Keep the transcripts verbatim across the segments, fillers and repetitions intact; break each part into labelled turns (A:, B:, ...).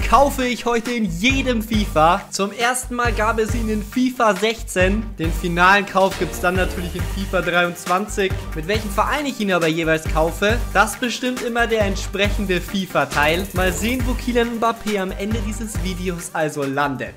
A: kaufe ich heute in jedem FIFA. Zum ersten Mal gab es ihn in FIFA sechzehn. Den finalen Kauf gibt es dann natürlich in FIFA dreiundzwanzig. Mit welchem Verein ich ihn aber jeweils kaufe, das bestimmt immer der entsprechende FIFA-Teil. Mal sehen, wo Kylian Mbappé am Ende dieses Videos also landet.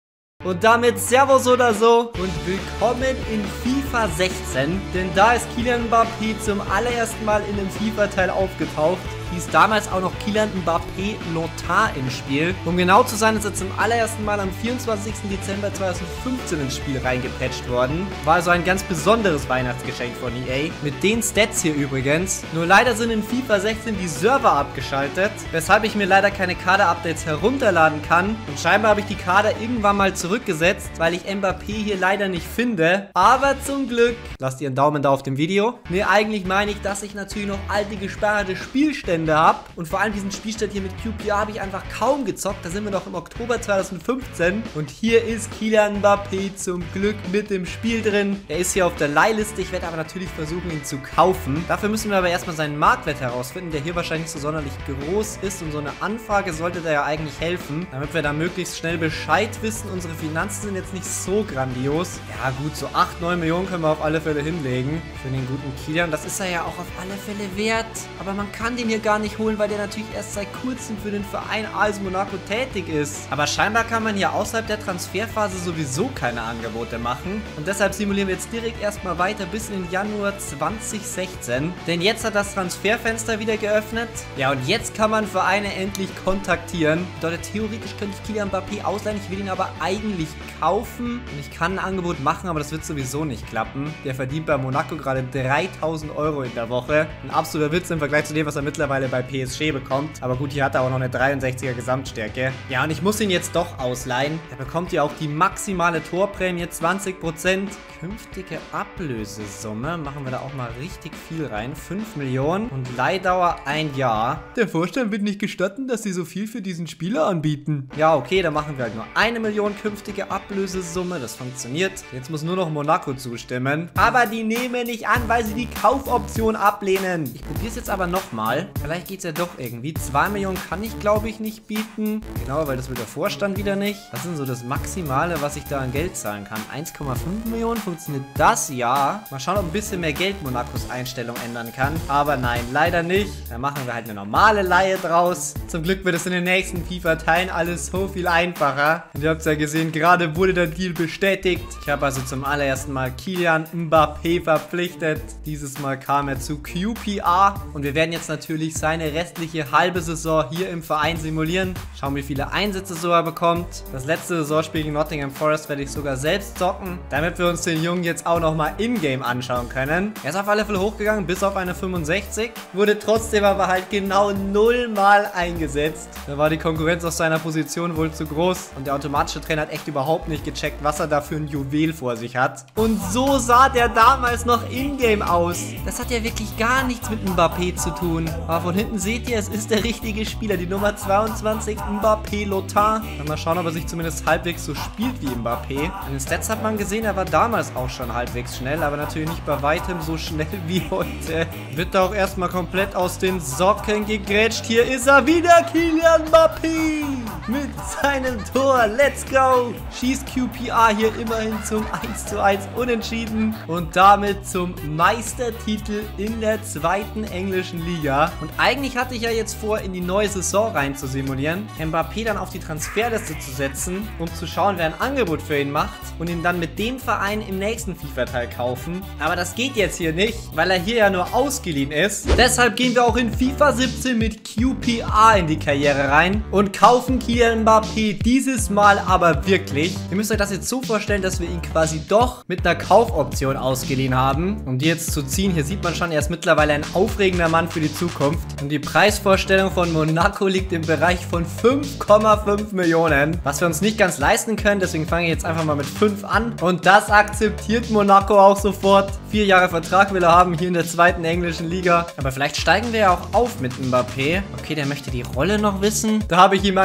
A: Und damit Servus oder so und willkommen in FIFA sechzehn, denn da ist Kylian Mbappé zum allerersten Mal in einem FIFA-Teil aufgetaucht. Hieß damals auch noch Kylian Mbappé Lothar im Spiel. Um genau zu sein, ist er zum allerersten Mal am vierundzwanzigsten Dezember zweitausendfünfzehn ins Spiel reingepatcht worden. War also ein ganz besonderes Weihnachtsgeschenk von E A. Mit den Stats hier übrigens. Nur leider sind in FIFA sechzehn die Server abgeschaltet, weshalb ich mir leider keine Kader-Updates herunterladen kann. Und scheinbar habe ich die Kader irgendwann mal zurückgesetzt, weil ich Mbappé hier leider nicht finde. Aber zum Glück, lasst ihr einen Daumen da auf dem Video. Ne, eigentlich meine ich, dass ich natürlich noch alte gesperrte Spielstände habe. Und vor allem diesen Spielstand hier mit Q P R habe ich einfach kaum gezockt. Da sind wir noch im Oktober zweitausendfünfzehn. Und hier ist Kylian Mbappé zum Glück mit im Spiel drin. Er ist hier auf der Leihliste. Ich werde aber natürlich versuchen, ihn zu kaufen. Dafür müssen wir aber erstmal seinen Marktwert herausfinden, der hier wahrscheinlich nicht so sonderlich groß ist. Und so eine Anfrage sollte da ja eigentlich helfen, damit wir da möglichst schnell Bescheid wissen. Unsere Finanzen sind jetzt nicht so grandios. Ja gut, so acht, neun Millionen können wir auf alle Fälle hinlegen für den guten Kylian. Das ist er ja auch auf alle Fälle wert. Aber man kann den hier gar nicht holen, weil der natürlich erst seit kurzem für den Verein A S Monaco tätig ist. Aber scheinbar kann man hier außerhalb der Transferphase sowieso keine Angebote machen. Und deshalb simulieren wir jetzt direkt erstmal weiter bis in Januar zweitausendsechzehn. Denn jetzt hat das Transferfenster wieder geöffnet. Ja, und jetzt kann man Vereine endlich kontaktieren. Bedeutet, theoretisch könnte ich Kylian Mbappé ausleihen. Ich will ihn aber eigentlich kaufen. Und ich kann ein Angebot machen, aber das wird sowieso nicht klappen. Der verdient bei Monaco gerade dreitausend Euro in der Woche. Ein absoluter Witz im Vergleich zu dem, was er mittlerweile bei P S G bekommt. Aber gut, hier hat er auch noch eine dreiundsechziger Gesamtstärke. Ja, und ich muss ihn jetzt doch ausleihen. Er bekommt ja auch die maximale Torprämie, zwanzig Prozent. Künftige Ablösesumme. Machen wir da auch mal richtig viel rein. fünf Millionen und Leihdauer ein Jahr. Der Vorstand wird nicht gestatten, dass sie so viel für diesen Spieler anbieten. Ja, okay, dann machen wir halt nur eine Million künftige Ablösesumme. Das funktioniert. Jetzt muss nur noch Monaco zustimmen. Aber die nehmen nicht an, weil sie die Kaufoption ablehnen. Ich probiere es jetzt aber nochmal. Vielleicht geht es ja doch irgendwie. zwei Millionen kann ich, glaube ich, nicht bieten. Genau, weil das will der Vorstand wieder nicht. Was ist denn so das Maximale, was ich da an Geld zahlen kann? eins Komma fünf Millionen? Funktioniert das? Ja. Mal schauen, ob ein bisschen mehr Geld Monacos Einstellung ändern kann. Aber nein, leider nicht. Dann machen wir halt eine normale Leihe draus. Zum Glück wird es in den nächsten FIFA-Teilen alles so viel einfacher. Und ihr habt es ja gesehen, gerade wurde der Deal bestätigt. Ich habe also zum allerersten Mal Kylian Mbappé verpflichtet. Dieses Mal kam er zu Q P R. Und wir werden jetzt natürlich seine restliche halbe Saison hier im Verein simulieren. Schauen, wie viele Einsätze so er bekommt. Das letzte Saisonspiel gegen Nottingham Forest werde ich sogar selbst zocken, damit wir uns den Jungen jetzt auch nochmal in-game anschauen können. Er ist auf alle Fälle hochgegangen, bis auf eine fünfundsechzig. Wurde trotzdem aber halt genau null Mal eingesetzt. Da war die Konkurrenz auf seiner Position wohl zu groß. Und der automatische Trainer hat echt überhaupt nicht gecheckt, was er da für ein Juwel vor sich hat. Und so sah der damals noch in-game aus. Das hat ja wirklich gar nichts mit Mbappé zu tun. Aber von hinten seht ihr, es ist der richtige Spieler. Die Nummer zweiundzwanzig, Mbappé Lothar. Mal schauen, ob er sich zumindest halbwegs so spielt wie Mbappé. In den Stats hat man gesehen, er war damals auch schon halbwegs schnell, aber natürlich nicht bei weitem so schnell wie heute. Wird da auch erstmal komplett aus den Socken gegrätscht. Hier ist er wieder, Kylian Mbappé mit seinem Tor. Let's go! Schießt Q P R hier immerhin zum eins zu eins Unentschieden und damit zum Meistertitel in der zweiten englischen Liga. Und eigentlich hatte ich ja jetzt vor, in die neue Saison rein zu simulieren, Mbappé dann auf die Transferliste zu setzen, um zu schauen, wer ein Angebot für ihn macht und ihn dann mit dem Verein im nächsten FIFA-Teil kaufen. Aber das geht jetzt hier nicht, weil er hier ja nur ausgeliehen ist. Deshalb gehen wir auch in FIFA siebzehn mit Q P R in die Karriere rein und kaufen Kylian Mbappé dieses Mal aber wirklich. Ihr müsst euch das jetzt so vorstellen, dass wir ihn quasi doch mit einer Kaufoption ausgeliehen haben. Um die jetzt zu ziehen, hier sieht man schon, er ist mittlerweile ein aufregender Mann für die Zukunft. Und die Preisvorstellung von Monaco liegt im Bereich von fünf Komma fünf Millionen. Was wir uns nicht ganz leisten können, deswegen fange ich jetzt einfach mal mit fünf an. Und das akzeptiert Monaco auch sofort. Vier Jahre Vertrag will er haben hier in der zweiten englischen Liga. Aber vielleicht steigen wir ja auch auf mit Mbappé. Okay, der möchte die Rolle noch wissen. Da habe ich ihm einfach die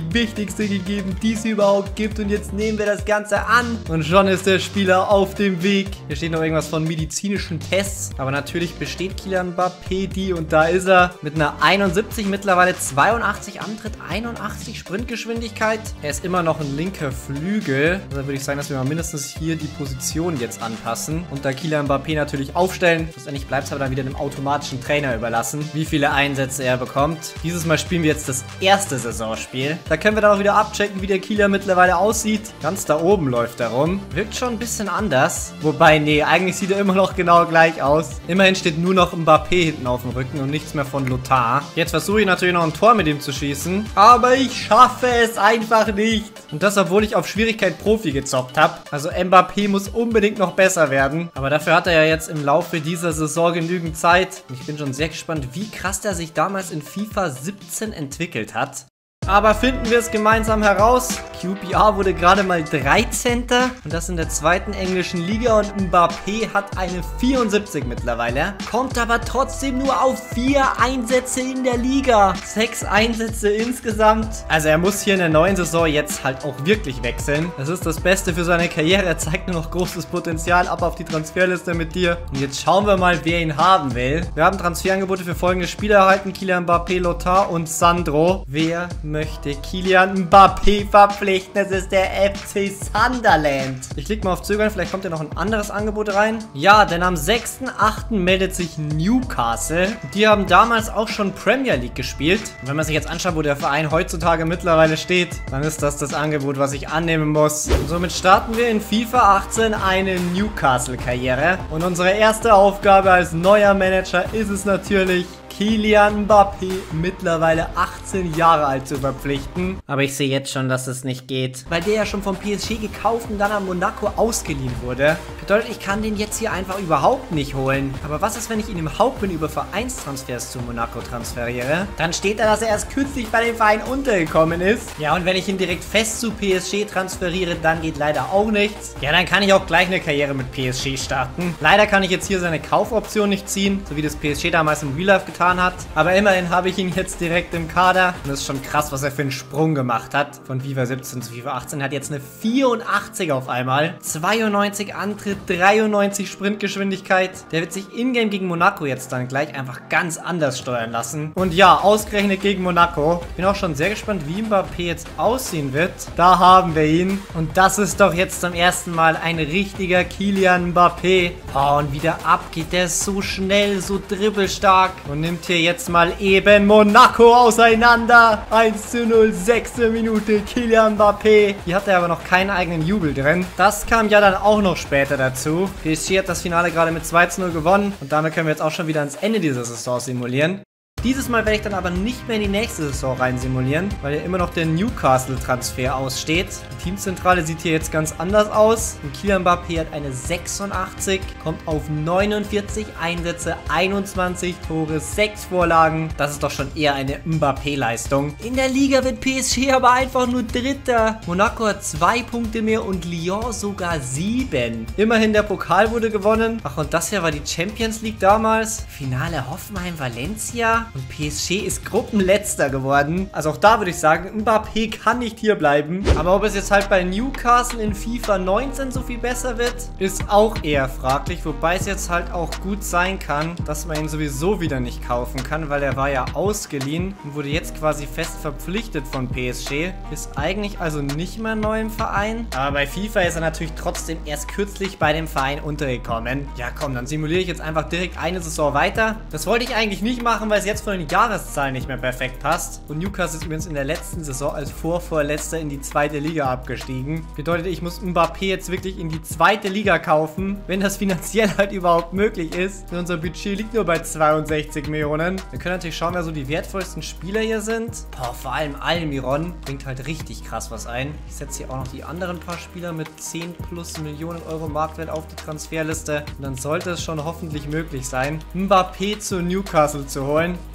A: wichtigste gegeben, die es überhaupt gibt. Und jetzt nehmen wir das Ganze an. Und schon ist der Spieler auf dem Weg. Hier steht noch irgendwas von medizinischen Tests. Aber natürlich besteht Kylian Mbappé die. Und da ist er mit einer einundsiebzig, mittlerweile zweiundachtzig Antritt, einundachtzig Sprintgeschwindigkeit. Er ist immer noch ein linker Flügel. Also würde ich sagen, dass wir mal mindestens hier die Position jetzt anpassen. Und da Kylian Mbappé natürlich aufstellen. Schlussendlich bleibt es aber dann wieder dem automatischen Trainer überlassen, wie viele Einsätze er bekommt. Dieses Mal spielen wir jetzt das erste Saisonspiel. Da können wir dann auch wieder abchecken, wie der Kylian mittlerweile aussieht. Ganz da oben läuft er rum. Wirkt schon ein bisschen anders. Wobei, nee, eigentlich sieht er immer noch genau gleich aus. Immerhin steht nur noch Mbappé hinten auf dem Rücken und nichts mehr von Lothar. Jetzt versuche ich natürlich noch ein Tor mit ihm zu schießen. Aber ich schaffe es einfach nicht. Und das, obwohl ich auf Schwierigkeit Profi gezockt habe. Also Mbappé muss unbedingt noch besser werden. Aber dafür hat er ja jetzt im Laufe dieser Saison genügend Zeit. Und ich bin schon sehr gespannt, wie krass der sich damals in FIFA siebzehn entwickelt hat. Aber finden wir es gemeinsam heraus. Q P R wurde gerade mal dreizehnter und das in der zweiten englischen Liga und Mbappé hat eine vierundsiebzig mittlerweile. Kommt aber trotzdem nur auf vier Einsätze in der Liga. Sechs Einsätze insgesamt. Also er muss hier in der neuen Saison jetzt halt auch wirklich wechseln. Das ist das Beste für seine Karriere. Er zeigt nur noch großes Potenzial. Ab auf die Transferliste mit dir. Und jetzt schauen wir mal, wer ihn haben will. Wir haben Transferangebote für folgende Spieler erhalten. Kylian Mbappé, Lothar und Sandro. Wer möchte Kylian Mbappé verpflichten? Das ist der F C Sunderland. Ich klicke mal auf Zögern, vielleicht kommt ja noch ein anderes Angebot rein. Ja, denn am sechsten achten meldet sich Newcastle. Die haben damals auch schon Premier League gespielt. Und wenn man sich jetzt anschaut, wo der Verein heutzutage mittlerweile steht, dann ist das das Angebot, was ich annehmen muss. Und somit starten wir in FIFA achtzehn eine Newcastle-Karriere. Und unsere erste Aufgabe als neuer Manager ist es natürlich, Kylian Mbappé, mittlerweile achtzehn Jahre alt, zu verpflichten. Aber ich sehe jetzt schon, dass es nicht geht. Weil der ja schon vom P S G gekauft und dann an Monaco ausgeliehen wurde. Bedeutet, ich kann den jetzt hier einfach überhaupt nicht holen. Aber was ist, wenn ich ihn im Hauptmenü über Vereinstransfers zu Monaco transferiere? Dann steht da, dass er erst kürzlich bei dem Verein untergekommen ist. Ja, und wenn ich ihn direkt fest zu P S G transferiere, dann geht leider auch nichts. Ja, dann kann ich auch gleich eine Karriere mit P S G starten. Leider kann ich jetzt hier seine Kaufoption nicht ziehen, so wie das P S G damals im Real Life getan hat. Aber immerhin habe ich ihn jetzt direkt im Kader. Und das ist schon krass, was er für einen Sprung gemacht hat. Von FIFA siebzehn zu FIFA achtzehn. Er hat jetzt eine vierundachtzig auf einmal. zweiundneunzig Antritt, dreiundneunzig Sprintgeschwindigkeit. Der wird sich in-game gegen Monaco jetzt dann gleich einfach ganz anders steuern lassen. Und ja, ausgerechnet gegen Monaco. Bin auch schon sehr gespannt, wie Mbappé jetzt aussehen wird. Da haben wir ihn. Und das ist doch jetzt zum ersten Mal ein richtiger Kylian Mbappé. Oh, und wieder ab geht der so schnell, so dribbelstark. Und nimmt hier jetzt mal eben Monaco auseinander. eins zu null, sechste Minute, Kylian Mbappé. Hier hat er aber noch keinen eigenen Jubel drin. Das kam ja dann auch noch später dazu. P S G hat das Finale gerade mit zwei zu null gewonnen. Und damit können wir jetzt auch schon wieder ans Ende dieser Saison simulieren. Dieses Mal werde ich dann aber nicht mehr in die nächste Saison rein simulieren, weil ja immer noch der Newcastle-Transfer aussteht. Die Teamzentrale sieht hier jetzt ganz anders aus. Und Kylian Mbappé hat eine sechsundachtzig, kommt auf neunundvierzig Einsätze, einundzwanzig Tore, sechs Vorlagen. Das ist doch schon eher eine Mbappé-Leistung. In der Liga wird P S G aber einfach nur Dritter. Monaco hat zwei Punkte mehr und Lyon sogar sieben. Immerhin der Pokal wurde gewonnen. Ach, und das hier war die Champions League damals. Finale Hoffenheim-Valencia. Und P S G ist Gruppenletzter geworden. Also auch da würde ich sagen, Mbappé kann nicht hier bleiben. Aber ob es jetzt halt bei Newcastle in FIFA neunzehn so viel besser wird, ist auch eher fraglich. Wobei es jetzt halt auch gut sein kann, dass man ihn sowieso wieder nicht kaufen kann, weil er war ja ausgeliehen und wurde jetzt quasi fest verpflichtet von P S G. Ist eigentlich also nicht mehr neu im Verein. Aber bei FIFA ist er natürlich trotzdem erst kürzlich bei dem Verein untergekommen. Ja komm, dann simuliere ich jetzt einfach direkt eine Saison weiter. Das wollte ich eigentlich nicht machen, weil es jetzt von den Jahreszahlen nicht mehr perfekt passt. Und Newcastle ist übrigens in der letzten Saison als Vorvorletzter in die zweite Liga abgestiegen. Bedeutet, ich muss Mbappé jetzt wirklich in die zweite Liga kaufen, wenn das finanziell halt überhaupt möglich ist. Denn unser Budget liegt nur bei zweiundsechzig Millionen. Wir können natürlich schauen, wer so die wertvollsten Spieler hier sind. Boah, vor allem Almiron bringt halt richtig krass was ein. Ich setze hier auch noch die anderen paar Spieler mit zehn plus Millionen Euro Marktwert auf die Transferliste. Und dann sollte es schon hoffentlich möglich sein, Mbappé zu Newcastle zu holen.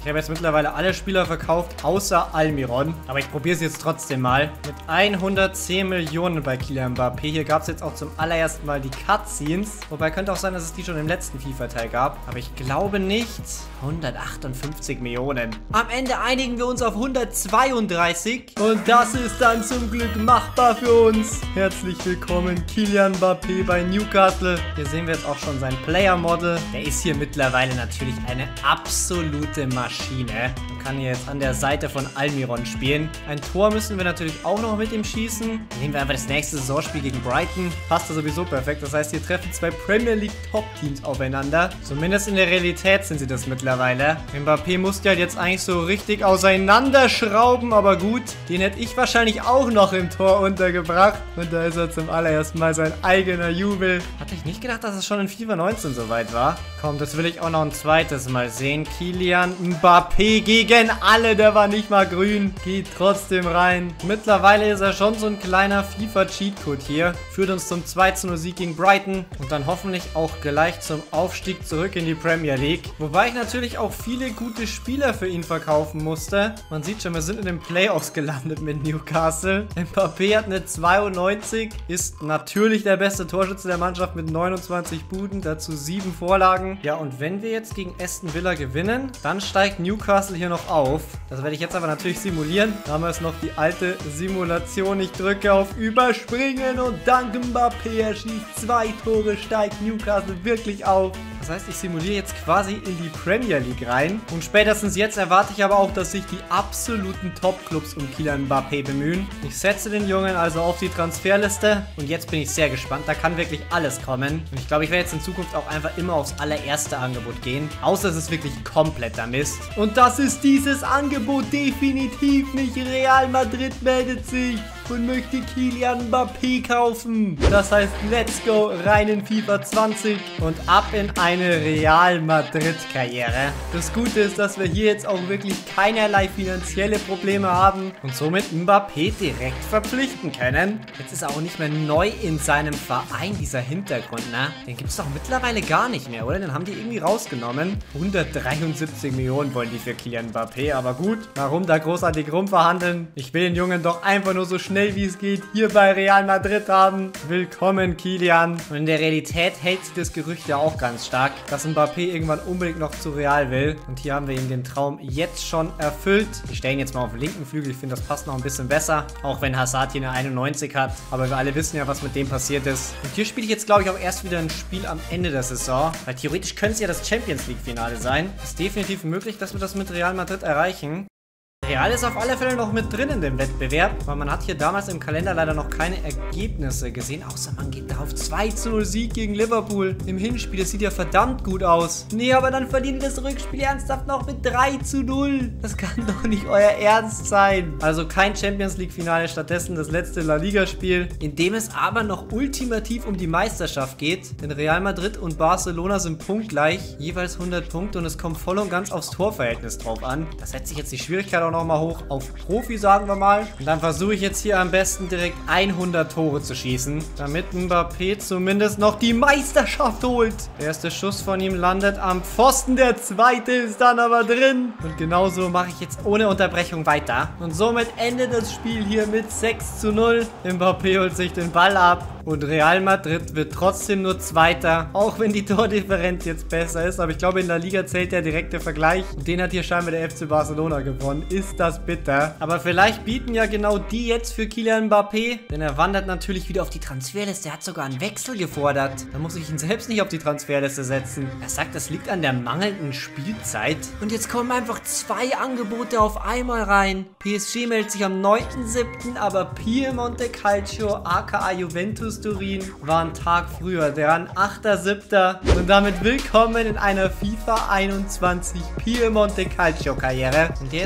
A: Ich habe jetzt mittlerweile alle Spieler verkauft, außer Almiron. Aber ich probiere es jetzt trotzdem mal. Mit hundertzehn Millionen bei Kylian Mbappé. Hier gab es jetzt auch zum allerersten Mal die Cutscenes. Wobei könnte auch sein, dass es die schon im letzten FIFA-Teil gab. Aber ich glaube nicht. hundertachtundfünfzig Millionen. Am Ende einigen wir uns auf hundertzweiunddreißig. Und das ist dann zum Glück machbar für uns. Herzlich willkommen, Kylian Mbappé bei Newcastle. Hier sehen wir jetzt auch schon sein Player-Model. Der ist hier mittlerweile natürlich eine absolute Maschine. Man kann hier jetzt an der Seite von Almiron spielen. Ein Tor müssen wir natürlich auch noch mit ihm schießen. Nehmen wir einfach das nächste Saisonspiel gegen Brighton. Passt da sowieso perfekt. Das heißt, hier treffen zwei Premier League Top-Teams aufeinander. Zumindest in der Realität sind sie das mittlerweile. Mbappé musste halt jetzt eigentlich so richtig auseinanderschrauben, aber gut. Den hätte ich wahrscheinlich auch noch im Tor untergebracht. Und da ist er zum allerersten Mal sein eigener Jubel. Hatte ich nicht gedacht, dass es schon in FIFA neunzehn soweit war. Komm, das will ich auch noch ein zweites Mal sehen. Kylian Mbappé gegen alle. Der war nicht mal grün. Geht trotzdem rein. Mittlerweile ist er schon so ein kleiner FIFA-Cheatcode hier. Führt uns zum zwei zu null Sieg gegen Brighton. Und dann hoffentlich auch gleich zum Aufstieg zurück in die Premier League. Wobei ich natürlich auch viele gute Spieler für ihn verkaufen musste. Man sieht schon, wir sind in den Playoffs gelandet mit Newcastle. Mbappé hat eine zweiundneunzig. Ist natürlich der beste Torschütze der Mannschaft mit neunundzwanzig Buden. Dazu sieben Vorlagen. Ja, und wenn wir jetzt gegen Aston Villa gewinnen, dann steigt Newcastle hier noch auf. Das werde ich jetzt aber natürlich simulieren. Da haben wir jetzt noch die alte Simulation. Ich drücke auf Überspringen und dank Mbappé, er schießt zwei Tore, steigt Newcastle wirklich auf. Das heißt, ich simuliere jetzt quasi in die Premier League rein. Und spätestens jetzt erwarte ich aber auch, dass sich die absoluten Top-Clubs um Kylian Mbappé bemühen. Ich setze den Jungen also auf die Transferliste. Und jetzt bin ich sehr gespannt. Da kann wirklich alles kommen. Und ich glaube, ich werde jetzt in Zukunft auch einfach immer aufs allererste Angebot gehen. Außer es ist wirklich kompletter Mist. Und das ist dieses Angebot definitiv nicht. Real Madrid meldet sich und möchte Kylian Mbappé kaufen. Das heißt, let's go rein in FIFA zwanzig und ab in eine Real Madrid-Karriere. Das Gute ist, dass wir hier jetzt auch wirklich keinerlei finanzielle Probleme haben und somit Mbappé direkt verpflichten können. Jetzt ist er auch nicht mehr neu in seinem Verein, dieser Hintergrund, ne? Den gibt es doch mittlerweile gar nicht mehr, oder? Den haben die irgendwie rausgenommen. hundertdreiundsiebzig Millionen wollen die für Kylian Mbappé, aber gut. Warum da großartig rumverhandeln? Ich will den Jungen doch einfach nur so schnell wie es geht hier bei Real Madrid haben. Willkommen, Kylian. Und in der Realität hält sich das Gerücht ja auch ganz stark, dass Mbappé irgendwann unbedingt noch zu Real will. Und hier haben wir ihm den Traum jetzt schon erfüllt. Ich stelle ihn jetzt mal auf den linken Flügel. Ich finde, das passt noch ein bisschen besser. Auch wenn Hazard hier eine einundneunzig hat. Aber wir alle wissen ja, was mit dem passiert ist. Und hier spiele ich jetzt, glaube ich, auch erst wieder ein Spiel am Ende der Saison. Weil theoretisch könnte es ja das Champions League Finale sein. Ist definitiv möglich, dass wir das mit Real Madrid erreichen. Real ist auf alle Fälle noch mit drin in dem Wettbewerb, weil man hat hier damals im Kalender leider noch keine Ergebnisse gesehen, außer man geht da auf zwei zu null Sieg gegen Liverpool im Hinspiel. Das sieht ja verdammt gut aus. Nee, aber dann verlieren wir das Rückspiel ernsthaft noch mit drei zu null. Das kann doch nicht euer Ernst sein. Also kein Champions League Finale, stattdessen das letzte La Liga Spiel, in dem es aber noch ultimativ um die Meisterschaft geht. Denn Real Madrid und Barcelona sind punktgleich, jeweils hundert Punkte und es kommt voll und ganz aufs Torverhältnis drauf an. Das setzt sich jetzt die Schwierigkeit auch noch mal hoch auf Profi, sagen wir mal. Und dann versuche ich jetzt hier am besten direkt hundert Tore zu schießen, damit Mbappé zumindest noch die Meisterschaft holt. Der erste Schuss von ihm landet am Pfosten, der zweite ist dann aber drin. Und genauso mache ich jetzt ohne Unterbrechung weiter. Und somit endet das Spiel hier mit sechs zu null. Mbappé holt sich den Ball ab. Und Real Madrid wird trotzdem nur Zweiter, auch wenn die Tordifferenz jetzt besser ist. Aber ich glaube, in der Liga zählt der direkte Vergleich. Und den hat hier scheinbar der F C Barcelona gewonnen. Ist das bitter. Aber vielleicht bieten ja genau die jetzt für Kylian Mbappé. Denn er wandert natürlich wieder auf die Transferliste. Er hat sogar einen Wechsel gefordert. Da muss ich ihn selbst nicht auf die Transferliste setzen. Er sagt, das liegt an der mangelnden Spielzeit. Und jetzt kommen einfach zwei Angebote auf einmal rein. P S G meldet sich am neunten siebten Aber Piemonte Calcio aka Juventus Turin war ein Tag früher dran, achter siebter Und damit willkommen in einer FIFA einundzwanzig Piemonte Calcio Karriere. Und jetzt dann gleich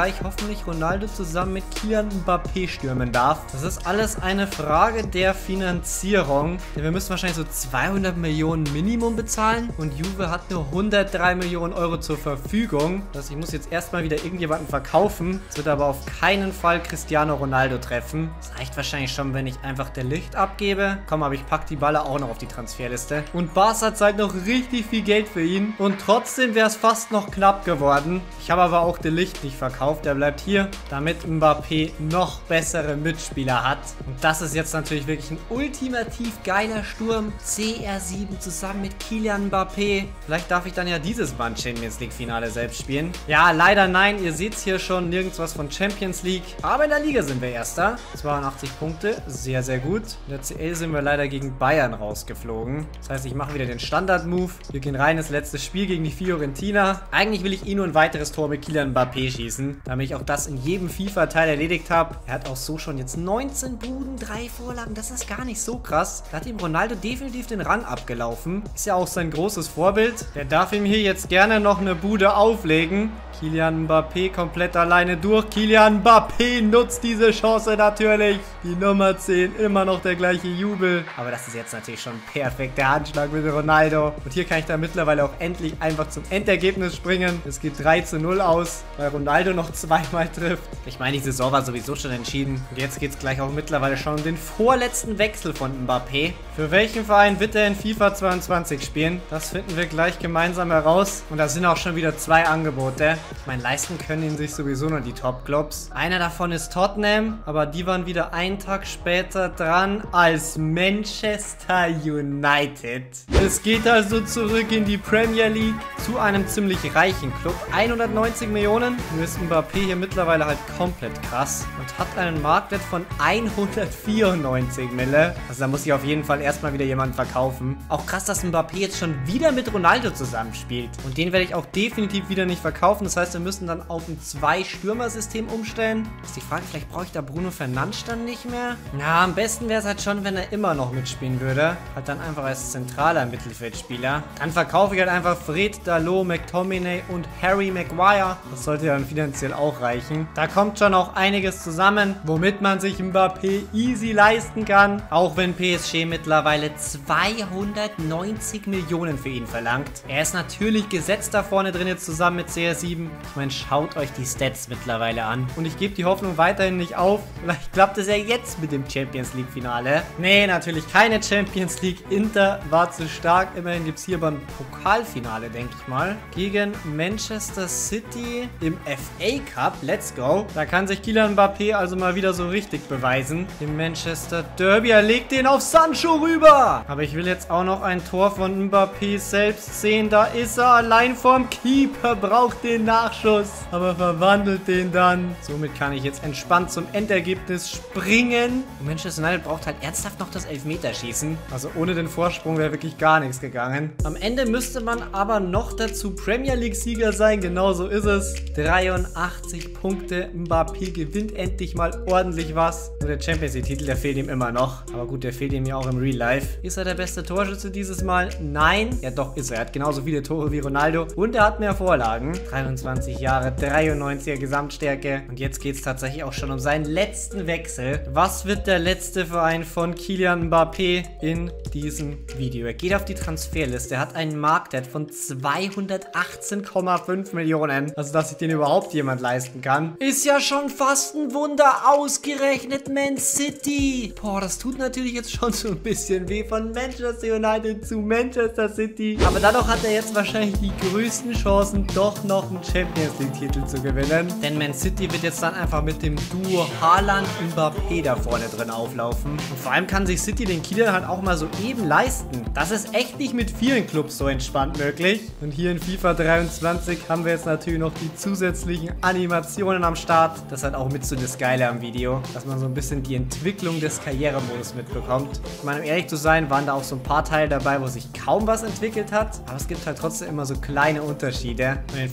A: gleich hoffentlich Ronaldo zusammen mit Kylian Mbappé stürmen darf. Das ist alles eine Frage der Finanzierung. Denn wir müssen wahrscheinlich so zweihundert Millionen Minimum bezahlen. Und Juve hat nur hundertdrei Millionen Euro zur Verfügung. Das heißt, ich muss jetzt erstmal wieder irgendjemanden verkaufen. Es wird aber auf keinen Fall Cristiano Ronaldo treffen. Das reicht wahrscheinlich schon, wenn ich einfach der Licht abgebe. Komm, aber ich packe die Baller auch noch auf die Transferliste. Und Barca zahlt noch richtig viel Geld für ihn. Und trotzdem wäre es fast noch knapp geworden. Ich habe aber auch der Licht nicht verkauft. Der bleibt hier, damit Mbappé noch bessere Mitspieler hat. Und das ist jetzt natürlich wirklich ein ultimativ geiler Sturm. C R sieben zusammen mit Kylian Mbappé. Vielleicht darf ich dann ja dieses Mal ein Champions League Finale selbst spielen. Ja, leider nein. Ihr seht hier schon nirgends was von Champions League. Aber in der Liga sind wir Erster. zweiundachtzig Punkte. Sehr, sehr gut. In der C L sind wir leider gegen Bayern rausgeflogen. Das heißt, ich mache wieder den Standard-Move. Wir gehen rein ins letzte Spiel gegen die Fiorentina. Eigentlich will ich eh nur ein weiteres Tor mit Kylian Mbappé schießen, damit ich auch das in jedem FIFA-Teil erledigt habe. Er hat auch so schon jetzt neunzehn Buden, drei Vorlagen. Das ist gar nicht so krass. Da hat ihm Ronaldo definitiv den Rang abgelaufen. Ist ja auch sein großes Vorbild. Der darf ihm hier jetzt gerne noch eine Bude auflegen. Kylian Mbappé komplett alleine durch. Kylian Mbappé nutzt diese Chance natürlich. Die Nummer zehn, immer noch der gleiche Jubel. Aber das ist jetzt natürlich schon ein perfekter Handschlag mit Ronaldo. Und hier kann ich dann mittlerweile auch endlich einfach zum Endergebnis springen. Es geht drei zu null aus, weil Ronaldo noch zweimal trifft. Ich meine, die Saison war sowieso schon entschieden. Und jetzt geht es gleich auch mittlerweile schon um den vorletzten Wechsel von Mbappé. Für welchen Verein wird er in FIFA zweiundzwanzig spielen? Das finden wir gleich gemeinsam heraus. Und da sind auch schon wieder zwei Angebote. Ich meine, leisten können ihn sich sowieso nur die Top-Clubs. Einer davon ist Tottenham, aber die waren wieder einen Tag später dran als Manchester United. Es geht also zurück in die Premier League zu einem ziemlich reichen Club. hundertneunzig Millionen. Nur ist Mbappé hier mittlerweile halt komplett krass und hat einen Marktwert von hundertvierundneunzig Mille. Also da muss ich auf jeden Fall erstmal wieder jemanden verkaufen. Auch krass, dass Mbappé jetzt schon wieder mit Ronaldo zusammenspielt. Und den werde ich auch definitiv wieder nicht verkaufen. Das heißt, wir müssen dann auf ein Zwei-Stürmer-System umstellen. Ist die Frage, vielleicht brauche ich da Bruno Fernandes dann nicht mehr? Na, am besten wäre es halt schon, wenn er immer noch mitspielen würde. Halt dann einfach als zentraler Mittelfeldspieler. Dann verkaufe ich halt einfach Fred, Dalot, McTominay und Harry Maguire. Das sollte dann finanziell auch reichen. Da kommt schon auch einiges zusammen, womit man sich Mbappé easy leisten kann. Auch wenn P S G mittlerweile zweihundertneunzig Millionen für ihn verlangt. Er ist natürlich gesetzt da vorne drin jetzt zusammen mit C R sieben. Ich meine, schaut euch die Stats mittlerweile an. Und ich gebe die Hoffnung weiterhin nicht auf. Vielleicht klappt es ja jetzt mit dem Champions League Finale. Nee, natürlich keine Champions League. Inter war zu stark. Immerhin gibt es hier beim Pokalfinale, denke ich mal. Gegen Manchester City im F A Cup. Let's go. Da kann sich Kylian Mbappé also mal wieder so richtig beweisen. Im Manchester Derby. Er legt den auf Sancho rüber. Aber ich will jetzt auch noch ein Tor von Mbappé selbst sehen. Da ist er allein vorm Keeper. Braucht den Nachschuss. Aber verwandelt den dann. Somit kann ich jetzt entspannt zum Endergebnis springen. Und Manchester United braucht halt ernsthaft noch das Elfmeterschießen. Also ohne den Vorsprung wäre wirklich gar nichts gegangen. Am Ende müsste man aber noch dazu Premier League Sieger sein. Genau so ist es. dreiundachtzig Punkte. Mbappé gewinnt endlich mal ordentlich was. Und der Champions League Titel, der fehlt ihm immer noch. Aber gut, der fehlt ihm ja auch im Real Life. Ist er der beste Torschütze dieses Mal? Nein. Ja doch, ist er. Er hat genauso viele Tore wie Ronaldo. Und er hat mehr Vorlagen. dreiundzwanzig Jahre, dreiundneunziger Gesamtstärke. Und jetzt geht es tatsächlich auch schon um seinen letzten Wechsel. Was wird der letzte Verein von Kylian Mbappé in diesem Video? Er geht auf die Transferliste. Er hat einen Marktwert von zweihundertachtzehn Komma fünf Millionen. Also, dass sich den überhaupt jemand leisten kann. Ist ja schon fast ein Wunder. Ausgerechnet Man City. Boah, das tut natürlich jetzt schon so ein bisschen weh. Von Manchester United zu Manchester City. Aber dadurch hat er jetzt wahrscheinlich die größten Chancen, doch noch einen Champions League Titel zu gewinnen. Denn Man City wird jetzt dann einfach mit dem Duo Haaland-Mbappé da vorne drin auflaufen. Und vor allem kann sich City den Kylian halt auch mal so eben leisten. Das ist echt nicht mit vielen Clubs so entspannt möglich. Und hier in FIFA dreiundzwanzig haben wir jetzt natürlich noch die zusätzlichen Animationen am Start. Das ist halt auch mit so das Geile am Video, dass man so ein bisschen die Entwicklung des Karrieremodus mitbekommt. Ich meine, um ehrlich zu sein, waren da auch so ein paar Teile dabei, wo sich kaum was entwickelt hat. Aber es gibt halt trotzdem immer so kleine Unterschiede. Und in FIFA dreiundzwanzig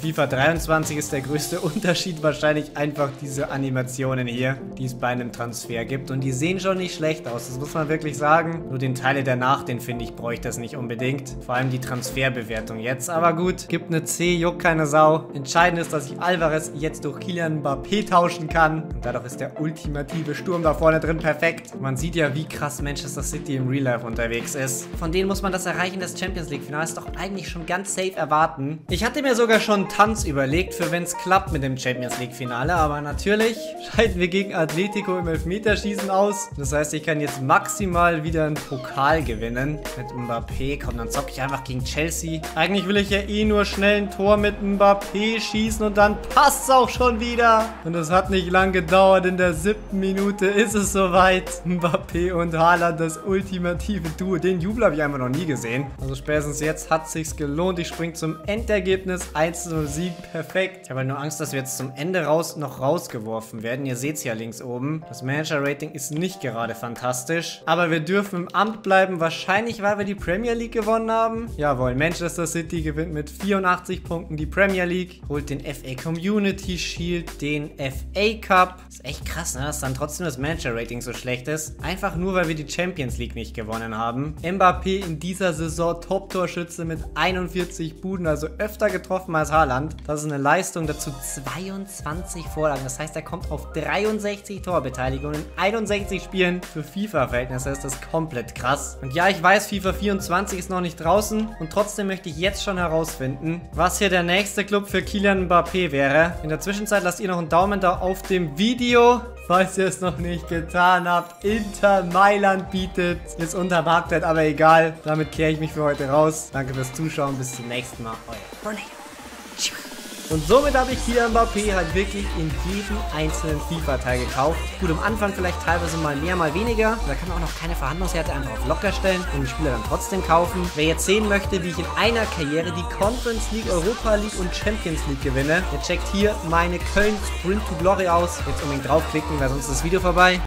A: dreiundzwanzig ist der größte Unterschied wahrscheinlich einfach diese Animationen hier, die es bei einem Transfer gibt. Und die sehen schon nicht schlecht aus, das muss man wirklich sagen. Nur den Teile danach, den finde ich, bräuchte das nicht unbedingt. Vor allem die Transferbewertung jetzt. Aber gut, gibt eine C, juckt keine Sau. Entscheidend ist, dass ich Alvarez jetzt durch Kylian Mbappé tauschen kann. Und dadurch ist der ultimative Sturm da vorne drin perfekt. Man sieht ja, wie krass Manchester City im Real Life unterwegs ist. Von denen muss man das Erreichen des Champions League Finals doch eigentlich schon ganz safe erwarten. Ich hatte mir sogar schon einen Tanz überlegt, für wenn es klappt mit dem Champions League Finale. Aber natürlich scheiden wir gegen Atletico im Elfmeterschießen aus. Das heißt, ich kann jetzt maximal wieder einen Pokal gewinnen. Mit Mbappé. Komm, dann zocke ich einfach gegen Chelsea. Eigentlich will ich ja eh nur schnell ein Tor mit Mbappé schießen und dann passt es auch schon wieder. Und das hat nicht lang gedauert. In der siebten Minute ist es soweit. Mbappé und Haaland, das ultimative Duo. Den Jubel habe ich einfach noch nie gesehen. Also spätestens jetzt hat es sich gelohnt. Ich springe zum Endergebnis. eins zu null Sieg. Perfekt. Ich habe halt nur Angst, dass wir jetzt zum Ende raus noch rausgeworfen werden. Ihr seht es ja links oben. Das Manager-Rating ist nicht gerade fantastisch. Aber wir dürfen im Amt bleiben. Wahrscheinlich, weil wir die Premier League gewonnen haben. Jawohl, Manchester City gewinnt mit vierundachtzig Punkten die Premier League. Holt den F A Community Shield, den F A Cup. Ist echt krass, ne? Dass dann trotzdem das Manager-Rating so schlecht ist. Einfach nur, weil wir die Champions League nicht gewonnen haben. Mbappé in dieser Saison Top-Torschütze mit einundvierzig Buden, also öfter getroffen als Haaland. Das ist eine Leistung, dazu zweiundzwanzig Vorlagen. Das heißt, er kommt auf dreiundsechzig Torbeteiligungen in einundsechzig Spielen. Für FIFA-Verhältnisse ist das komplett krass. Und ja, ich weiß, FIFA vierundzwanzig ist noch nicht draußen und trotzdem möchte ich jetzt schon herausfinden, was hier der nächste Club für Kylian Mbappé wäre. In der Zwischenzeit lasst ihr noch einen Daumen da auf dem Video. Falls ihr es noch nicht getan habt, Inter Mailand bietet. Ist untermarktet, aber egal. Damit kehre ich mich für heute raus. Danke fürs Zuschauen. Bis zum nächsten Mal. Euer Ronny. Und somit habe ich hier Mbappé halt wirklich in jedem einzelnen FIFA-Teil gekauft. Gut, am Anfang vielleicht teilweise mal mehr, mal weniger. Da kann man auch noch keine Verhandlungswerte einfach auf locker stellen und die Spieler dann trotzdem kaufen. Wer jetzt sehen möchte, wie ich in einer Karriere die Conference League, Europa League und Champions League gewinne, der checkt hier meine Köln Sprint to Glory aus. Jetzt unbedingt draufklicken, weil sonst ist das Video vorbei.